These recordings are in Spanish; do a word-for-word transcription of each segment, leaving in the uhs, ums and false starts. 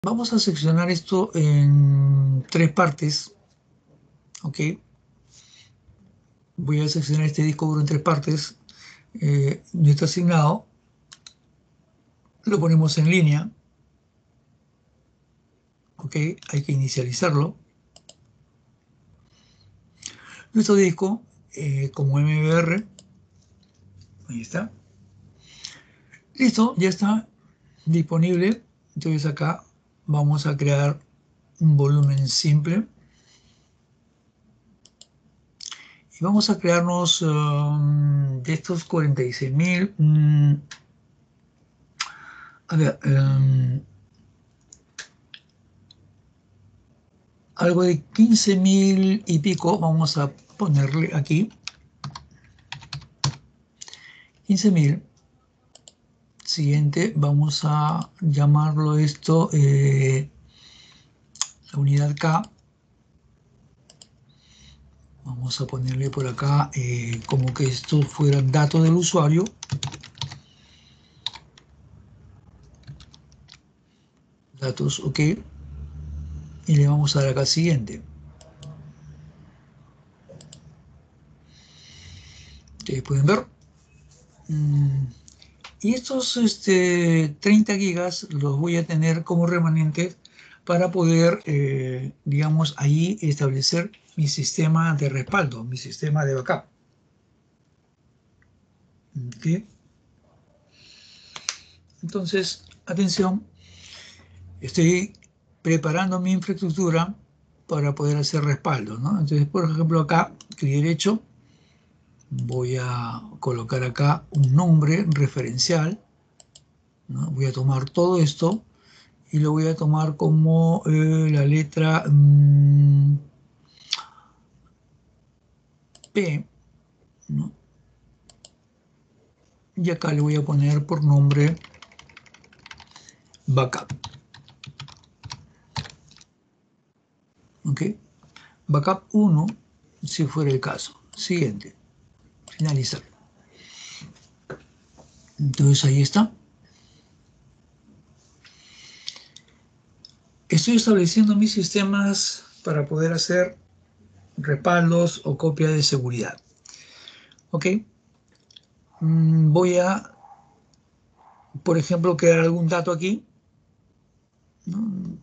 Vamos a seccionar esto en tres partes, ¿ok? Voy a seccionar este disco duro en tres partes. Eh, no está asignado. Lo ponemos en línea, ¿ok? Hay que inicializarlo. Nuestro disco, eh, como M B R, ahí está. Listo, ya está disponible. Entonces acá vamos a crear un volumen simple. Y vamos a crearnos um, de estos cuarenta y seis mil. Um, a ver, um, algo de quince mil y pico. Vamos a ponerle aquí quince mil. Siguiente, vamos a llamarlo esto eh, la unidad K. Vamos a ponerle por acá eh, como que esto fuera datos del usuario. Datos, ok. Y le vamos a dar acá siguiente. Ustedes pueden ver. Mm, y estos este, treinta gigas los voy a tener como remanentes para poder, eh, digamos, ahí establecer mi sistema de respaldo, mi sistema de backup. ¿Okay? Entonces, atención, estoy preparando mi infraestructura para poder hacer respaldo, ¿no? Entonces, por ejemplo, acá, clic derecho, voy a colocar acá un nombre referencial, ¿no? Voy a tomar todo esto y lo voy a tomar como eh, la letra mmm, P, ¿no? Y acá le voy a poner por nombre backup. ¿Ok? Backup uno, si fuera el caso. Siguiente. Finalizar. Entonces ahí está. Estoy estableciendo mis sistemas para poder hacer respaldos o copia de seguridad. ¿Ok? Mm, voy a, por ejemplo, crear algún dato aquí, ¿no?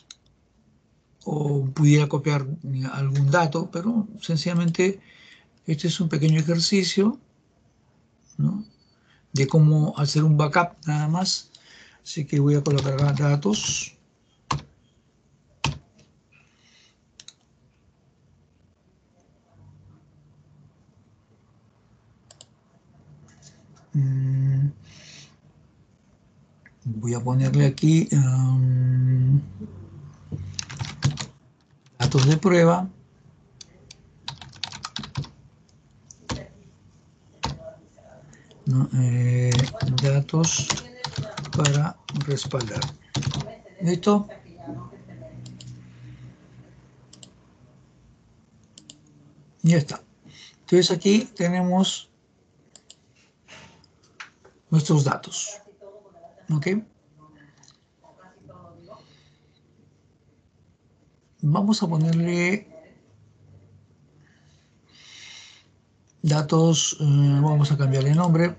O pudiera copiar algún dato, pero sencillamente este es un pequeño ejercicio, ¿no? De cómo hacer un backup nada más. Así que voy a colocar acá datos. Mm, voy a ponerle aquí um, datos de prueba. ¿No? Eh, datos para respaldar. ¿Listo? Ya está. Entonces aquí tenemos nuestros datos. ¿Ok? Vamos a ponerle datos, eh, vamos a cambiarle el nombre.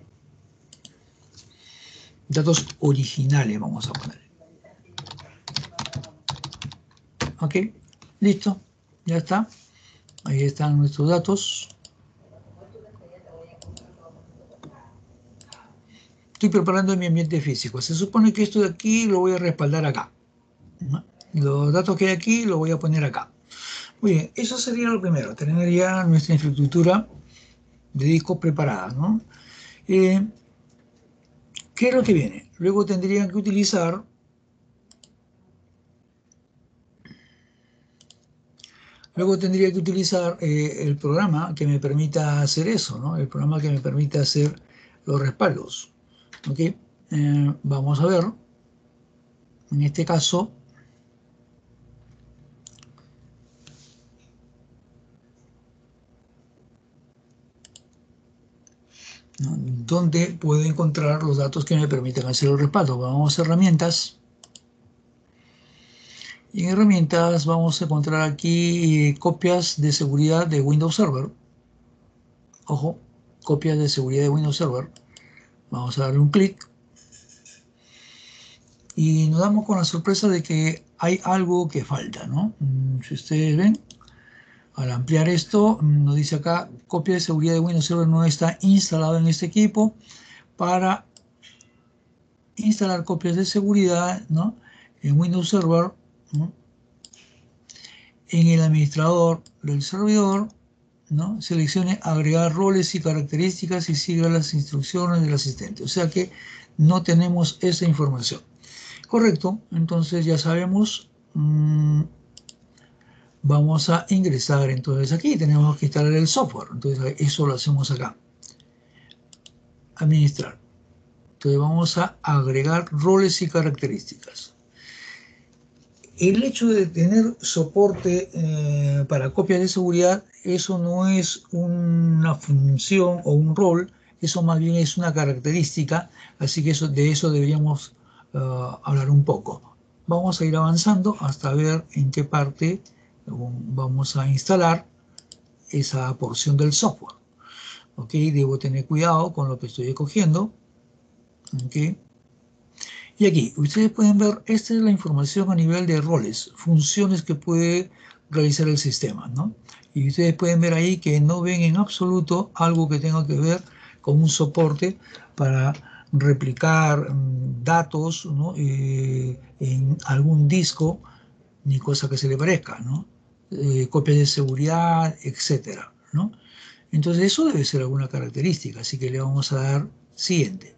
Datos originales vamos a poner. ¿Ok? Listo. Ya está. Ahí están nuestros datos. Estoy preparando mi ambiente físico. Se supone que esto de aquí lo voy a respaldar acá, ¿no? Los datos que hay aquí los voy a poner acá. Muy bien, eso sería lo primero, tener ya nuestra infraestructura de discos preparada, ¿no? Eh, ¿Qué es lo que viene? Luego tendrían que utilizar Luego tendría que utilizar eh, el programa que me permita hacer eso, ¿no? El programa que me permita hacer los respaldos. ¿Ok? Eh, vamos a ver. En este caso, ¿no? ¿Dónde puedo encontrar los datos que me permiten hacer el respaldo? Vamos a herramientas. Y en herramientas vamos a encontrar aquí copias de seguridad de Windows Server. Ojo, copias de seguridad de Windows Server. Vamos a darle un clic. Y nos damos con la sorpresa de que hay algo que falta, ¿no? Si ustedes ven, al ampliar esto, nos dice acá, copia de seguridad de Windows Server no está instalado en este equipo. Para instalar copias de seguridad, ¿no?, en Windows Server, ¿no?, en el administrador del servidor, ¿no?, seleccione agregar roles y características y siga las instrucciones del asistente. O sea que no tenemos esa información. Correcto, entonces ya sabemos, mmm, vamos a ingresar entonces aquí, tenemos que instalar el software, entonces eso lo hacemos acá. Administrar. Entonces vamos a agregar roles y características. El hecho de tener soporte eh, para copias de seguridad, eso no es una función o un rol, eso más bien es una característica, así que eso, de eso deberíamos uh, hablar un poco. Vamos a ir avanzando hasta ver en qué parte vamos a instalar esa porción del software. ¿Ok? Debo tener cuidado con lo que estoy escogiendo. ¿Ok? Y aquí, ustedes pueden ver, esta es la información a nivel de roles, funciones que puede realizar el sistema, ¿no? Y ustedes pueden ver ahí que no ven en absoluto algo que tenga que ver con un soporte para replicar um, datos, ¿no?, eh, en algún disco, ni cosa que se le parezca, ¿no? Eh, copias de seguridad, etcétera, ¿no? Entonces eso debe ser alguna característica, así que le vamos a dar siguiente.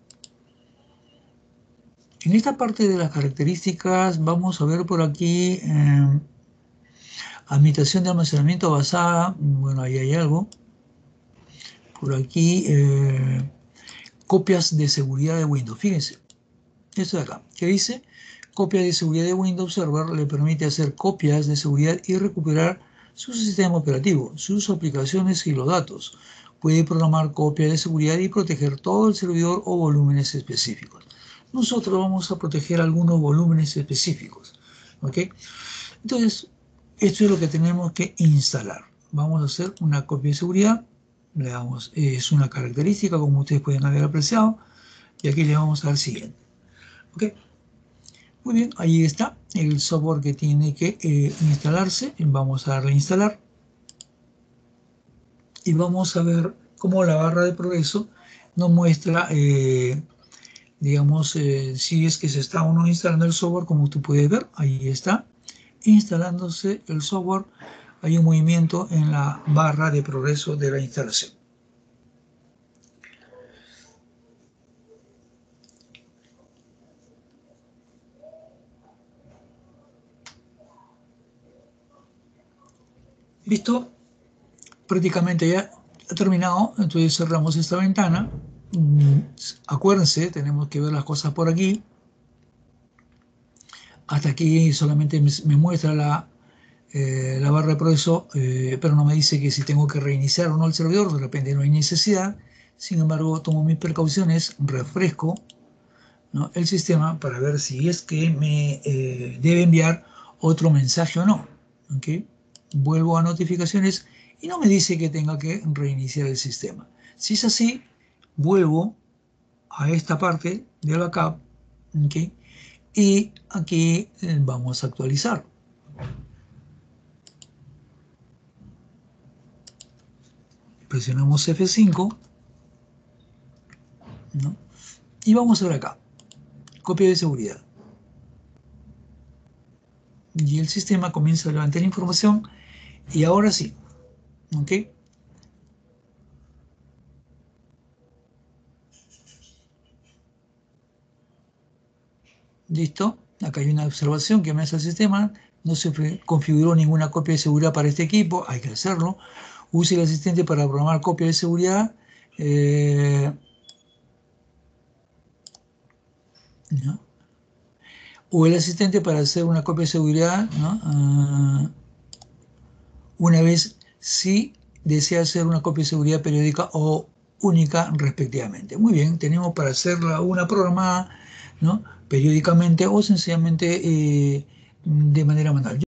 En esta parte de las características vamos a ver por aquí eh, administración de almacenamiento basada, bueno, ahí hay algo. Por aquí eh, copias de seguridad de Windows, fíjense, esto de acá, que dice copia de seguridad de Windows Server le permite hacer copias de seguridad y recuperar su sistema operativo, sus aplicaciones y los datos. Puede programar copias de seguridad y proteger todo el servidor o volúmenes específicos. Nosotros vamos a proteger algunos volúmenes específicos, ¿ok? Entonces, esto es lo que tenemos que instalar. Vamos a hacer una copia de seguridad. Le damos, es una característica, como ustedes pueden haber apreciado, y aquí le vamos a dar siguiente, ¿ok? Muy bien, ahí está el software que tiene que eh, instalarse. Vamos a darle a instalar. Y vamos a ver cómo la barra de progreso nos muestra... Eh, digamos, eh, si es que se está o no instalando el software, como tú puedes ver, ahí está, instalándose el software, hay un movimiento en la barra de progreso de la instalación. ¿Listo? Prácticamente ya ha terminado, entonces cerramos esta ventana. Acuérdense, tenemos que ver las cosas por aquí. Hasta aquí solamente me muestra la, eh, la barra de progreso, eh, pero no me dice que si tengo que reiniciar o no el servidor, de repente no hay necesidad. Sin embargo, tomo mis precauciones, refresco, ¿no?, el sistema para ver si es que me eh, debe enviar otro mensaje o no. ¿Okay? Vuelvo a notificaciones y no me dice que tenga que reiniciar el sistema. Si es así, vuelvo a esta parte del backup, ¿okay?, y aquí vamos a actualizar. Presionamos F cinco, ¿no?, y vamos a ver acá, copia de seguridad. Y el sistema comienza a levantar información y ahora sí, ¿ok? Listo, acá hay una observación que me hace el sistema, no se configuró ninguna copia de seguridad para este equipo, hay que hacerlo. Use el asistente para programar copia de seguridad. Eh, ¿no? O el asistente para hacer una copia de seguridad, ¿no?, uh, una vez si desea hacer una copia de seguridad periódica o única respectivamente. Muy bien, tenemos para hacerla una programada, ¿no?, periódicamente o sencillamente eh, de manera manual.